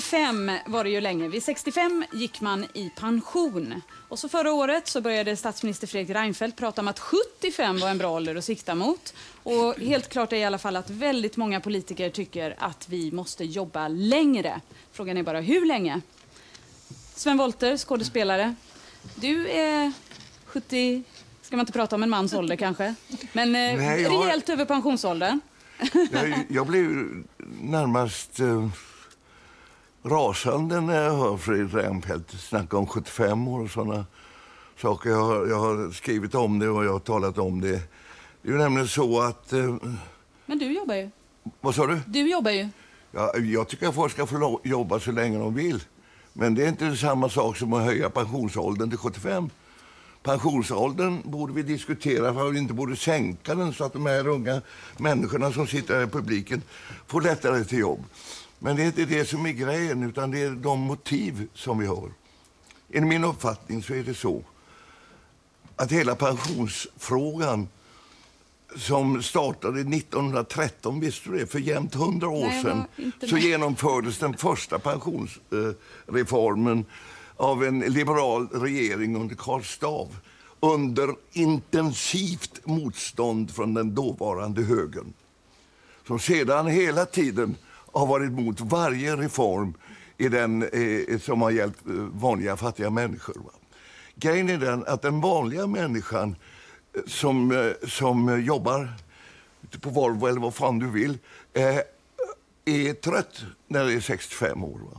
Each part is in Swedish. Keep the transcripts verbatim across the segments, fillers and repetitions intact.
sextiofem var det ju länge. Vid sextiofem gick man i pension. Och så förra året så började statsminister Fredrik Reinfeldt prata om att sjuttiofem var en bra ålder att sikta mot. Och helt klart är i alla fall att väldigt många politiker tycker att vi måste jobba längre. Frågan är bara hur länge? Sven Wollter, skådespelare. Du är sjuttio... Ska man inte prata om en mans ålder kanske? Men eh, Nej, jag... rejält över pensionsåldern. jag, jag blev närmast eh, rasande när jag hör Fredrik Reinfeldt snacka om sjuttiofem år och sådana saker. Jag har, jag har skrivit om det och jag har talat om det. Det är ju nämligen så att... Eh, Men du jobbar ju. Vad sa du? Du jobbar ju. Ja, jag tycker att folk ska få jobba så länge de vill. Men det är inte samma sak som att höja pensionsåldern till sjuttiofem. Pensionsåldern borde vi diskutera för att vi inte borde sänka den så att de här unga människorna som sitter i publiken får lättare till jobb. Men det är inte det som är grejen utan det är de motiv som vi har. I min uppfattning så är det så att hela pensionsfrågan som startade nittonhundratretton, visste du det, för jämnt hundra år Nej, sedan så genomfördes den första pensionsreformen av en liberal regering under Karl Staaff under intensivt motstånd från den dåvarande högern. Som sedan hela tiden har varit mot varje reform i den, eh, som har hjälpt vanliga fattiga människor. Va? Grejen är den att den vanliga människan som, eh, som jobbar på Volvo eller vad fan du vill eh, är trött när det är sextiofem år. Va?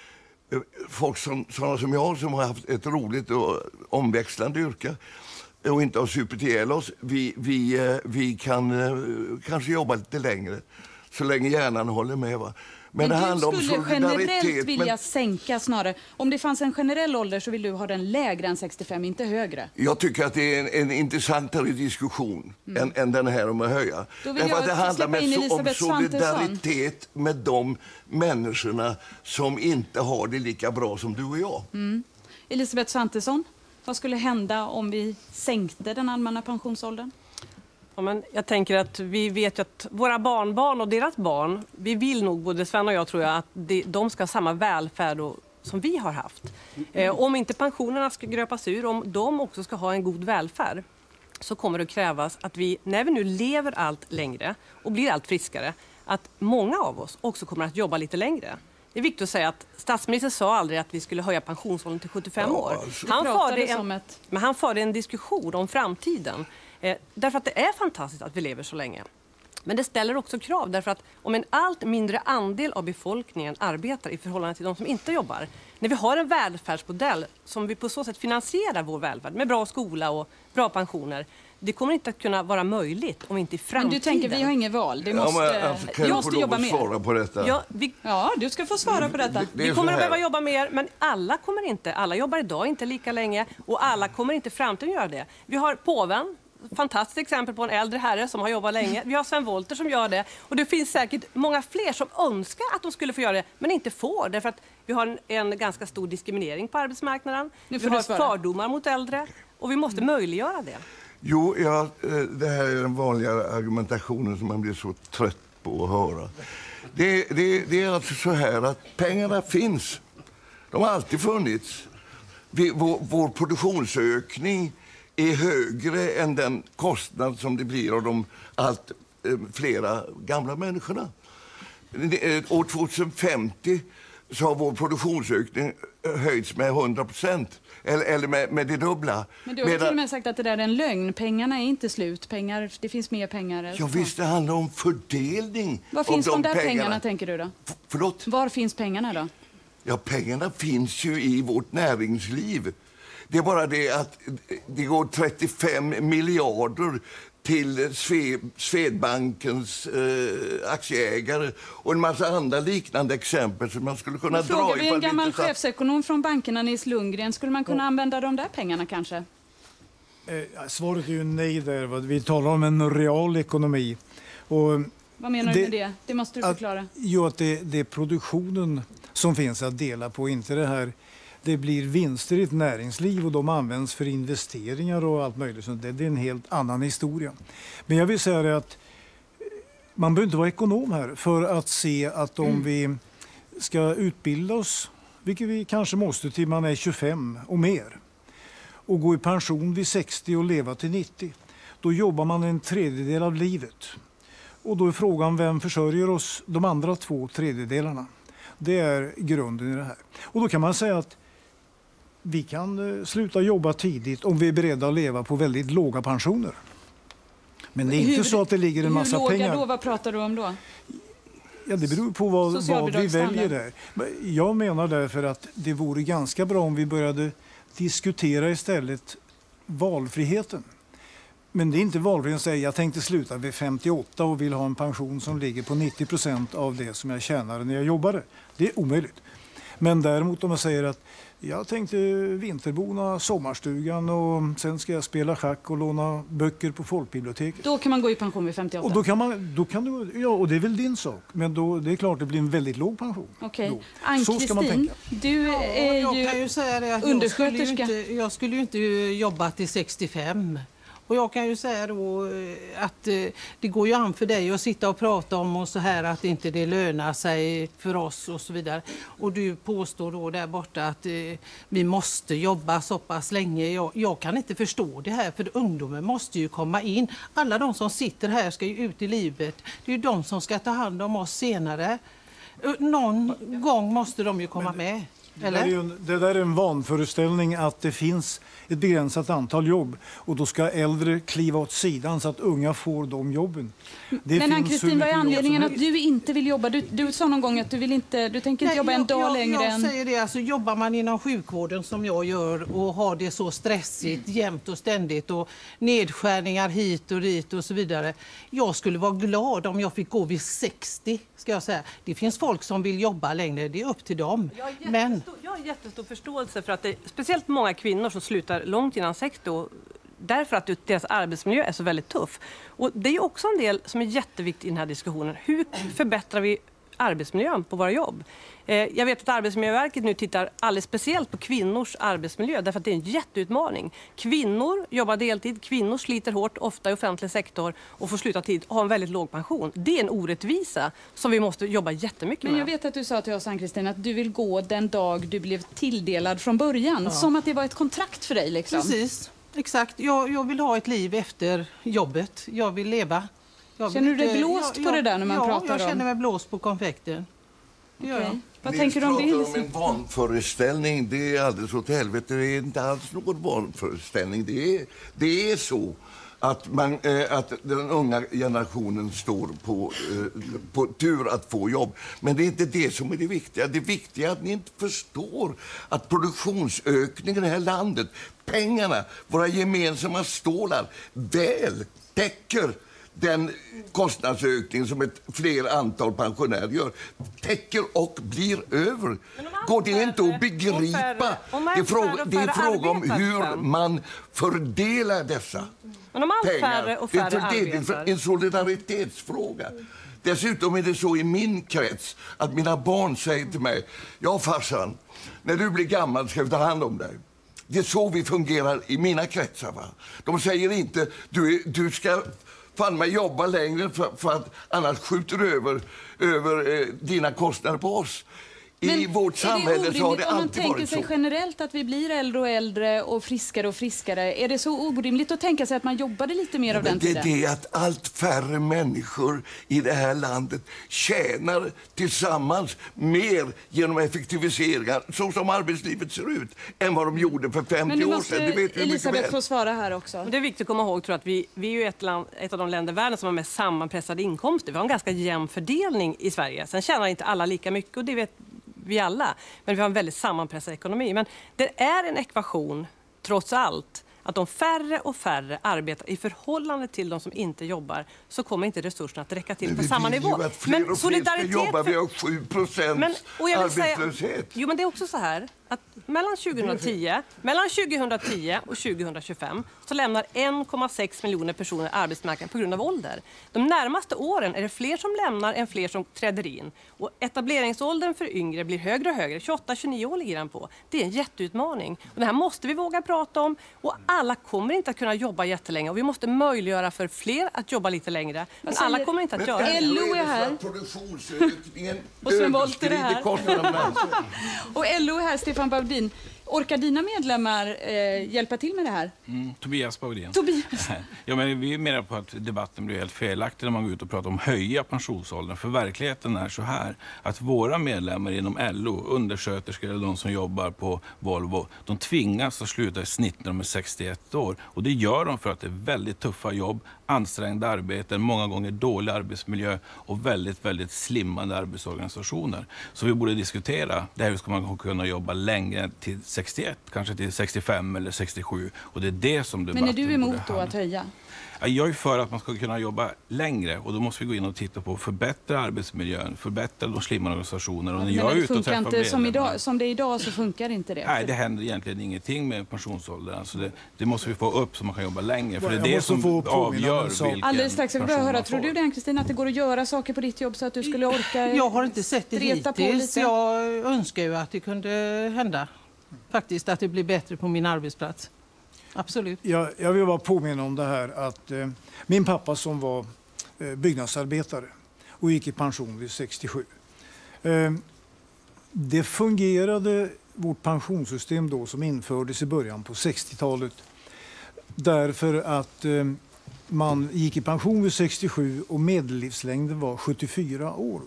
Folk som, sådana som jag som har haft ett roligt och omväxlande yrke och inte har supit ihjäl oss, vi, vi, vi kan kanske jobba lite längre så länge hjärnan håller med. Va? Men, men det handlar om solidaritet. Du skulle generellt vilja men... sänka snarare. Om det fanns en generell ålder så vill du ha den lägre än sextiofem, inte högre. Jag tycker att det är en, en intressantare diskussion mm. än, än den här om att höja. Därför att det handlar med so, om solidaritet Svantesson. med de människorna som inte har det lika bra som du och jag. Mm. Elisabeth Svantesson, vad skulle hända om vi sänkte den allmänna pensionsåldern? Ja, men jag tänker att vi vet ju att våra barnbarn och deras barn, vi vill nog, både Sven och jag tror jag, att de, de ska ha samma välfärd och, som vi har haft. Eh, om inte pensionerna ska gröpas ur, om de också ska ha en god välfärd, så kommer det att krävas att vi, när vi nu lever allt längre och blir allt friskare, att många av oss också kommer att jobba lite längre. Det är viktigt att säga att statsministern sa aldrig att vi skulle höja pensionsåldern till sjuttiofem år. Han förde en, ett... Men han förde en diskussion om framtiden. Eh, därför att det är fantastiskt att vi lever så länge. Men det ställer också krav därför att om en allt mindre andel av befolkningen arbetar i förhållande till de som inte jobbar. När vi har en välfärdsmodell som vi på så sätt finansierar vår välfärd med bra skola och bra pensioner. Det kommer inte att kunna vara möjligt om inte i framtiden. Men du tänker, vi har inget val. Det måste, ja, men, alltså, kan vi måste jobba mer. Svara på detta? Ja, vi, ja, du ska få svara på detta. Det, det vi kommer att behöva jobba mer, men alla kommer inte. Alla jobbar idag inte lika länge och alla kommer inte framtiden göra det. Vi har påven. Fantastiskt exempel på en äldre herre som har jobbat länge. Vi har Sven Wollter som gör det. Och det finns säkert många fler som önskar att de skulle få göra det, men inte får. Därför att vi har en, en ganska stor diskriminering på arbetsmarknaden. Vi har fördomar mot äldre och vi måste möjliggöra det. Jo, ja, det här är den vanliga argumentationen som man blir så trött på att höra. Det, det, det är alltså så här att pengarna finns. De har alltid funnits. Vi, vår, vår produktionsökning är högre än den kostnad som det blir av de allt eh, flera gamla människorna. År tjugohundrafemtio så har vår produktionsökning höjts med hundra procent. Eller, eller med, med det dubbla. Men du har Medan... till och med sagt att det där är en lögn. Pengarna är inte slut. Pengar, det finns mer pengar. Ja visst, det handlar om fördelning. Var finns de, de där pengarna. pengarna tänker du då? F- förlåt? Var finns pengarna då? Ja, pengarna finns ju i vårt näringsliv. Det är bara det att det går trettiofem miljarder till Sve, Swedbankens eh, aktieägare och en massa andra liknande exempel som man skulle kunna dra i. Frågar vi en gammal så... chefsekonom från bankerna, Nils Lundgren, skulle man kunna ja. använda de där pengarna kanske? Eh, svaret är ju nej där. Vi talar om en real ekonomi. Och vad menar det, du med det? Det måste du förklara. Att, jo, att det, det är produktionen som finns att dela på, inte det här. Det blir vinster i ett näringsliv och de används för investeringar och allt möjligt. Så det, det är en helt annan historia. Men jag vill säga det att man behöver inte vara ekonom här för att se att om mm. vi ska utbilda oss, vilket vi kanske måste till man är tjugofem och mer, och gå i pension vid sextio och leva till nittio, då jobbar man en tredjedel av livet. Och då är frågan, vem försörjer oss de andra två tredjedelarna? Det är grunden i det här. Och då kan man säga att vi kan sluta jobba tidigt om vi är beredda att leva på väldigt låga pensioner. Men det är inte hur, så att det ligger en massa hur låga pengar. Då? Vad pratar du om då? Ja, det beror på vad, vad vi väljer där. Jag menar därför att det vore ganska bra om vi började diskutera istället valfriheten. Men det är inte valfriheten att säga jag tänkte sluta vid femtioåtta och vill ha en pension som ligger på nittio procent av det som jag tjänade när jag jobbade. Det är omöjligt. Men däremot om jag säger att jag tänkte vinterbona sommarstugan och sen ska jag spela schack och låna böcker på folkbiblioteket. Då kan man gå i pension vid femtioåtta? Och då kan man, då kan du, ja, och det är väl din sak. Men då, det är klart det blir en väldigt låg pension. Okej. Okay. Ann-Kristin, du ja, är ju jag kan ju säga det att undersköterska. Jag skulle, ju inte, jag skulle ju inte jobba till sextiofem. Och jag kan ju säga då att det går ju an för dig att sitta och prata om och så här att inte det lönar sig för oss och så vidare. Och du påstår då där borta att vi måste jobba så pass länge. Jag, jag kan inte förstå det här, för ungdomen måste ju komma in. Alla de som sitter här ska ju ut i livet. Det är ju de som ska ta hand om oss senare. Någon gång måste de ju komma med. Det där, är ju en, det där är en vanföreställning att det finns ett begränsat antal jobb och då ska äldre kliva åt sidan så att unga får de jobben. Det Men Ann-Kristin, vad är anledningen att du inte vill jobba? Du, du sa någon gång att du vill inte, du tänker inte Nej, jobba en dag jag, längre jag än... Jag säger det, alltså jobbar man inom sjukvården som jag gör och har det så stressigt jämt och ständigt och nedskärningar hit och dit och så vidare. Jag skulle vara glad om jag fick gå vid sextio, ska jag säga. Det finns folk som vill jobba längre, det är upp till dem. Jag har jättestor, Men... jag har jättestor förståelse för att det är speciellt många kvinnor som slutar långt innan sextio därför att deras arbetsmiljö är så väldigt tuff. Och det är också en del som är jätteviktig i den här diskussionen. Hur förbättrar vi arbetsmiljön på våra jobb? Eh, jag vet att Arbetsmiljöverket nu tittar alldeles speciellt på kvinnors arbetsmiljö därför att det är en jätteutmaning. Kvinnor jobbar deltid, kvinnor sliter hårt, ofta i offentlig sektor och får sluta tid och har en väldigt låg pension. Det är en orättvisa som vi måste jobba jättemycket med. Men jag vet att du sa till oss, Ann-Kristin, att du vill gå den dag du blev tilldelad från början. Ja. Som att det var ett kontrakt för dig liksom. Precis. Exakt. Jag, jag vill ha ett liv efter jobbet. Jag vill leva. Jag känner vill, du dig blåst jag, på det där när man ja, pratar om? Ja, jag känner mig blåst på konfekten. Det gör jag. Vad tänker du om det? Ni pratar om en vanföreställning. Det är alldeles åt helvete. Det är inte alls någon vanföreställning. Det är, det är så att, man, eh, att den unga generationen står på, eh, på tur att få jobb. Men det är inte det som är det viktiga. Det viktiga är att ni inte förstår att produktionsökningen i det här landet, pengarna, våra gemensamma stålar, väl täcker den kostnadsökning som ett fler antal pensionärer gör, täcker och blir över. Går det inte att begripa? Det är fråga, det är fråga om hur man fördelar dessa Men om allt pengar. färre och Det är färre en, arbetar. en solidaritetsfråga. Dessutom är det så i min krets att mina barn säger till mig, ja farsan, när du blir gammal ska vi ta hand om dig. Det är så vi fungerar i mina kretsar. Va? De säger inte, du, du ska fan mig jobba längre för, för att annars skjuter du över, över eh, dina kostnader på oss. I Men vårt samhälle så har det om man alltid tänker varit sig så. generellt att vi blir äldre och äldre och friskare och friskare, är det så orimligt att tänka sig att man jobbade lite mer av Men den det tiden? är det att allt färre människor i det här landet tjänar tillsammans mer genom effektiviseringar, så som arbetslivet ser ut, än vad de gjorde för femtio Men nu år måste sedan. Det vet vi mycket Elisabeth väl. få svara här också. Men det är viktigt att komma ihåg tror jag, att vi, vi är ju ett, land, ett av de länder i världen som har mest sammanpressade inkomster. Vi har en ganska jämn fördelning i Sverige. Sen tjänar inte alla lika mycket och det vet vi alla. Men vi har en väldigt sammanpressad ekonomi. Men det är en ekvation, trots allt, att om färre och färre arbetar i förhållande till de som inte jobbar så kommer inte resurserna att räcka till Men på vi samma vill nivå. ju att fler och fler ska jobba. Vi har sju procent arbetslöshet. Jo, men det är också så här att mellan tjugohundratio, mellan tjugohundratio och tjugohundratjugofem så lämnar en komma sex miljoner personer arbetsmarknaden på grund av ålder. De närmaste åren är det fler som lämnar än fler som träder in. Och etableringsåldern för yngre blir högre och högre. tjugoåtta till tjugonio år ligger den på. Det är en jätteutmaning. Och det här måste vi våga prata om. Och alla kommer inte att kunna jobba jättelänge. Och vi måste möjliggöra för fler att jobba lite längre. Men säger... alla kommer inte att göra det. L O är här. Produktionsökningen och Sven Wollter är här. kostnaderna. Och L O är här, Stefan Baudin. Orkar dina medlemmar eh, hjälpa till med det här? Mm, Tobias Baudin. Tobias. Ja, men vi menar på att debatten blir helt felaktig när man går ut och pratar om höja pensionsåldern. För verkligheten är så här att våra medlemmar inom L O, undersköterskor eller de som jobbar på Volvo, de tvingas att sluta i snitt när de är sextioett år. Och det gör de för att det är väldigt tuffa jobb, ansträngda arbeten, många gånger dålig arbetsmiljö och väldigt, väldigt slimmande arbetsorganisationer. Så vi borde diskutera det här, hur ska man kunna jobba längre till sextioett, kanske till sextiofem eller sextiosju. Och det är det som debatten Men är du emot då handla. att höja? Jag är för att man ska kunna jobba längre och då måste vi gå in och titta på förbättra arbetsmiljön, förbättra de slimmade organisationer. Och när jag är ute och träffar inte, som, idag, som det är idag så funkar inte det. Nej, det händer egentligen ingenting med pensionsåldern. Alltså det, det måste vi få upp så man kan jobba längre. För det är det som avgör vilken Alldeles strax, jag vill bara höra, tror du det, Ann-Kristin, att det går att göra saker på ditt jobb så att du skulle orka? Jag har inte sett det hittills. Jag önskar ju att det kunde hända. Faktiskt att det blir bättre på min arbetsplats. Absolut. Jag, jag vill bara påminna om det här att eh, min pappa som var eh, byggnadsarbetare och gick i pension vid sextiosju. Eh, det fungerade vårt pensionssystem då som infördes i början på sextiotalet därför att eh, man gick i pension vid sextiosju och medellivslängden var sjuttiofyra år.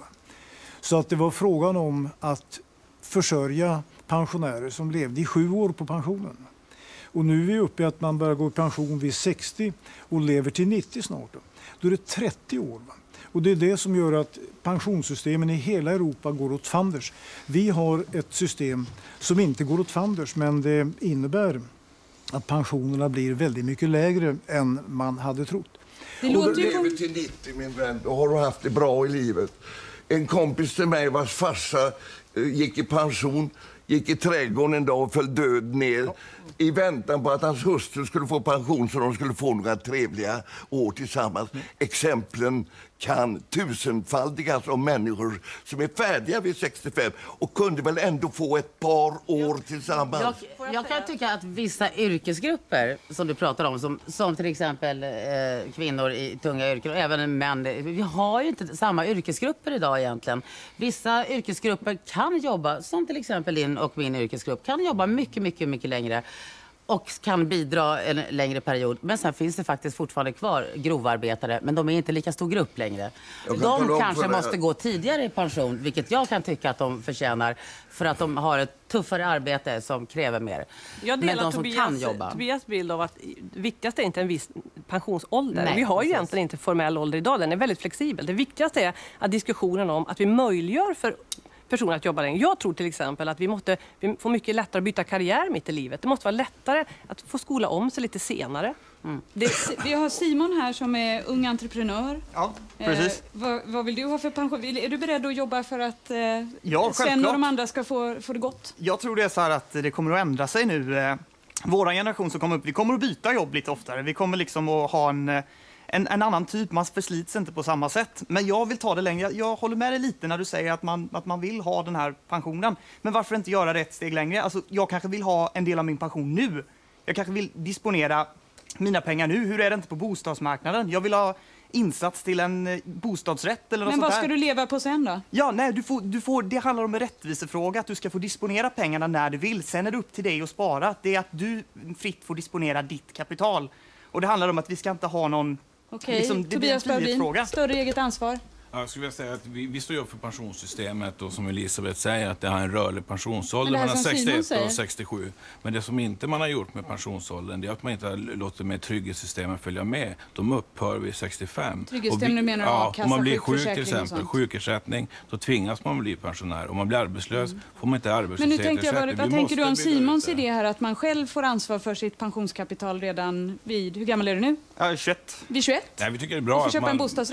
Så att det var frågan om att försörja pensionärer som levde i sju år på pensionen. Och nu är vi uppe i att man börjar gå i pension vid sextio och lever till nittio snart. Då är det trettio år. Va? Och det är det som gör att pensionssystemen i hela Europa går åt fanders. Vi har ett system som inte går åt fanders, men det innebär att pensionerna blir väldigt mycket lägre än man hade trott. Det och låter du ju lever på... till nittio, min vän. Då har du haft det bra i livet. En kompis till mig vars farsa gick i pension, gick i trädgården en dag och föll död ner i väntan på att hans hustru skulle få pension så de skulle få några trevliga år tillsammans. Exemplen kan tusenfaldigas om människor som är färdiga vid sextiofem och kunde väl ändå få ett par år tillsammans. Jag, jag kan tycka att vissa yrkesgrupper som du pratar om, som, som till exempel eh, kvinnor i tunga yrken och även män, vi har ju inte samma yrkesgrupper idag egentligen. Vissa yrkesgrupper kan jobba, som till exempel din och min yrkesgrupp, kan jobba mycket, mycket, mycket längre och kan bidra en längre period. Men sen finns det faktiskt fortfarande kvar grovarbetare, men de är inte lika stor grupp längre. De kanske måste gå tidigare i pension, vilket jag kan tycka att de förtjänar, för att de har ett tuffare arbete som kräver mer. Jag delar men de som Tobias, kan jobba. Tobias bild av att det viktigaste är inte en viss pensionsålder. Nej, vi har ju precis. egentligen inte formell ålder idag, den är väldigt flexibel. Det viktigaste är att diskussionen om att vi möjliggör för personer att jobba längre. Jag tror till exempel att vi måste vi får mycket lättare att byta karriär mitt i livet. Det måste vara lättare att få skola om sig lite senare. Mm. Det, vi har Simon här som är ung entreprenör. Ja, precis. Eh, vad, vad vill du ha för pension? Är du beredd att jobba för att eh, Ja, Sven och de andra ska få, få det gott? Jag tror det är så här att det kommer att ändra sig nu. Eh, våra generation som kommer upp, vi kommer att byta jobb lite oftare. Vi kommer liksom att ha en, en, en annan typ, man förslits inte på samma sätt. Men jag vill ta det längre. Jag, jag håller med dig lite när du säger att man, att man vill ha den här pensionen. Men varför inte göra det ett steg längre? Alltså, jag kanske vill ha en del av min pension nu. Jag kanske vill disponera mina pengar nu. Hur är det inte på bostadsmarknaden? Jag vill ha insats till en bostadsrätt eller något Men sånt vad ska där. du leva på sen då? Ja, nej, du får, du får, det handlar om en rättvisefråga, att du ska få disponera pengarna när du vill. Sen är det upp till dig att spara. Det är att du fritt får disponera ditt kapital. Och det handlar om att vi ska inte ha någon... Okej, liksom, det Tobias blir en Baudin, frihetsfråga. större eget ansvar. Ja, jag skulle vilja säga att vi, vi står upp för pensionssystemet och som Elisabeth säger att det har en rörlig pensionsålder Men det här mellan som Simon sextioett säger. och sextiosju. Men det som inte man har gjort med pensionsåldern det är att man inte har låtit med trygghetssystemen följa med. De upphör vid sextiofem. Trygghetssystem, Och vi- du menar ja, a-kassa, om man blir sjuk till sjukförsäkring och exempel, sånt. sjukersättning, då tvingas man bli pensionär. Om man blir arbetslös får man inte Men arbetslöshetsersättning. nu tänkte jag, vad, Vi vad tänker du om måste bygga ut Simons det. idé här att man själv får ansvar för sitt pensionskapital redan vid, hur gammal är du nu? Ja, tjugoett. Vid tjugoett? Nej, vi tycker det är Och bra får att köpa man... en bostadsrätt?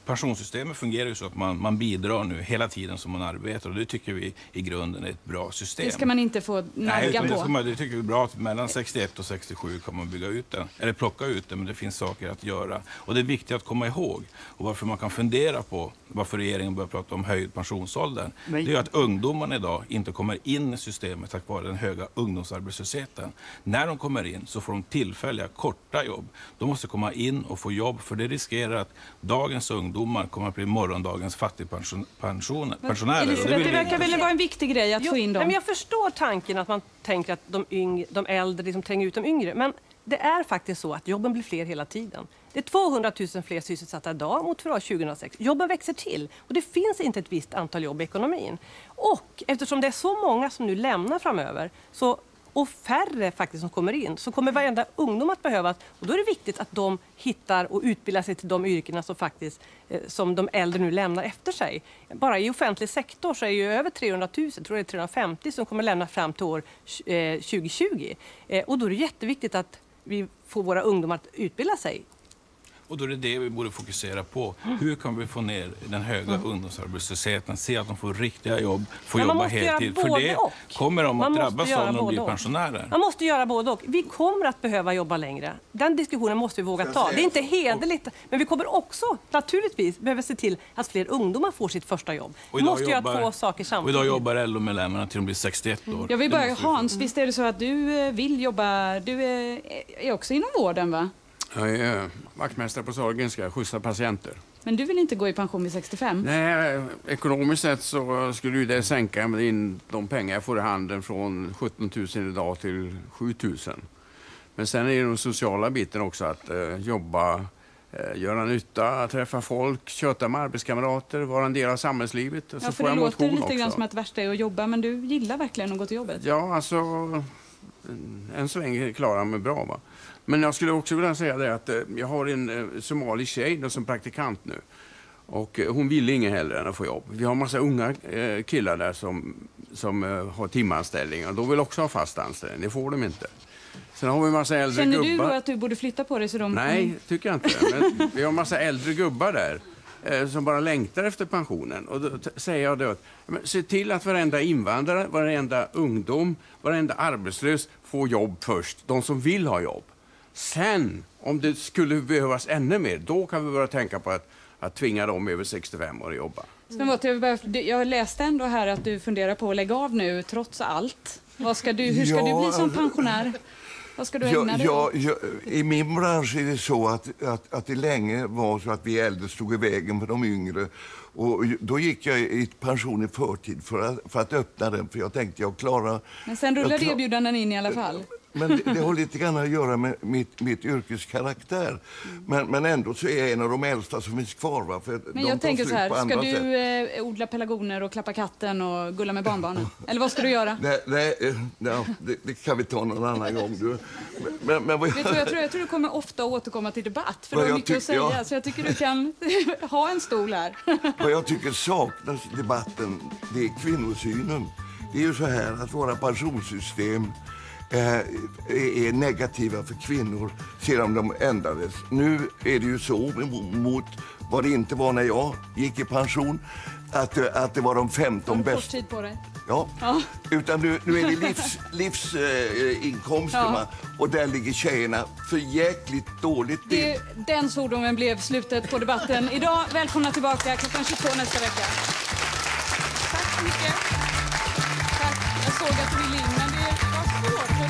pensionssystemet fungerar ju så att man, man bidrar nu hela tiden som man arbetar och det tycker vi i grunden är ett bra system. Det ska man inte få nagga Nej, på. Det, ska man, det tycker vi är bra att mellan sextioett och sextiosju kan man bygga ut den, eller plocka ut den, men det finns saker att göra. Och det är viktigt att komma ihåg och varför man kan fundera på varför regeringen börjar prata om höjd pensionsålder. Men... Det är att ungdomarna idag inte kommer in i systemet tack vare den höga ungdomsarbetslösheten. När de kommer in så får de tillfälliga korta jobb. De måste komma in och få jobb för det riskerar att dagens ungdomar kommer att bli morgondagens fattigpensionärer. Elisabeth, det verkar väl vara en viktig grej att jo, få in dem. Men jag förstår tanken att man tänker att de, yngre, de äldre liksom tränger ut de yngre. Men det är faktiskt så att jobben blir fler hela tiden. Det är tvåhundratusen fler sysselsatta idag mot för tjugohundrasex. Jobben växer till och det finns inte ett visst antal jobb i ekonomin. Och eftersom det är så många som nu lämnar framöver så, och färre faktiskt som kommer in så kommer varenda ungdom att behövas. Och då är det viktigt att de hittar och utbildar sig till de yrkena som, faktiskt, eh, som de äldre nu lämnar efter sig. Bara i offentlig sektor så är ju över trehundratusen, tror jag det är trehundrafemtio som kommer lämna fram till år eh, tjugohundratjugo. Eh, och då är det jätteviktigt att vi får våra ungdomar att utbilda sig. Och då är det det vi borde fokusera på. Hur kan vi få ner den höga mm. ungdomsarbetslösheten, se att de får riktiga jobb, får jobba heltid. För det och. kommer de att man drabbas av när de blir pensionärer. Man måste göra både och. Vi kommer att behöva jobba längre. Den diskussionen måste vi våga ta. Det är inte hederligt. Men vi kommer också naturligtvis behöva se till att fler ungdomar får sitt första jobb. Vi måste jobbar, göra två saker samtidigt. Och idag jobbar L O-medlemmarna till de blir sextioett år. Jag vill bara, Hans, visst är det så att du vill jobba, du är, är också inom vården, va? Jag är vaktmästare på Sahlgrenska, skjutsa patienter. Men du vill inte gå i pension vid sextiofem? Nej, ekonomiskt sett så skulle ju det sänka in de pengar jag får i handen från sjutton tusen idag till sju tusen. Men sen är det den sociala biten också att eh, jobba, eh, göra nytta, träffa folk, köta med arbetskamrater, vara en del av samhällslivet. Och ja, så för får det jag låter lite också. grann som att det värsta är att jobba, men du gillar verkligen att gå till jobbet? Ja, alltså än så länge klarar jag mig bra, va. Men jag skulle också vilja säga det att eh, jag har en eh, somalisk tjej då, som praktikant nu. Och eh, hon vill inget hellre än att få jobb. Vi har en massa unga eh, killar där som, som eh, har timanställningar. Och de vill också ha fast anställning. Det får de inte. Sen har vi en massa äldre Känner gubbar. Känner du att du borde flytta på dig så de... Nej, tycker jag inte. Men vi har en massa äldre gubbar där eh, som bara längtar efter pensionen. Och då säger jag då att men, se till att varenda invandrare, varenda ungdom, varenda arbetslös får jobb först. De som vill ha jobb. Sen, om det skulle behövas ännu mer, då kan vi börja tänka på att, att tvinga dem över sextiofem år att jobba. Sven, jag läste ändå här att du funderar på att lägga av nu, trots allt. Vad ska du, hur ska ja, du bli som pensionär? Vad ska du ägna ja, dig ja, åt? ja, i min bransch är det så att, att, att det länge var så att vi äldre stod i vägen för de yngre. Och då gick jag i pension i förtid för att, för att öppna den, för jag tänkte jag klarar... Men sen rullade klar, erbjudanden in i alla fall. Men det, det har lite grann att göra med mitt, mitt yrkeskaraktär. Men, men ändå så är jag en av de äldsta som finns kvar. Va? För men de jag tänker så här, ska du sätt. eh, odla pelargoner och klappa katten och gulla med barnbarnen? Eller vad ska du göra? Nej, nej, nej det, det kan vi ta någon annan gång. Du. Men, men vad jag... Vet du, jag, tror, jag tror du kommer ofta återkomma till debatt, för du har mycket att säga. Ja. Så jag tycker du kan ha en stol här. Vad jag tycker saknas i debatten, det är kvinnosynen. Det är ju så här att våra pensionssystem är negativa för kvinnor sedan de ändrades. Nu är det ju så mot vad det inte var när jag gick i pension, att, att det var de femton bästa. Har du tid på dig? Ja. ja, utan nu, nu är det livs, livsinkomsterna äh, ja. Och där ligger tjejerna för jäkligt dåligt. Det, den svordomen blev slutet på debatten idag. Välkomna tillbaka klockan tjugotvå nästa vecka. Tack så mycket. Tack. Jag såg att du ville in, men det var svårt.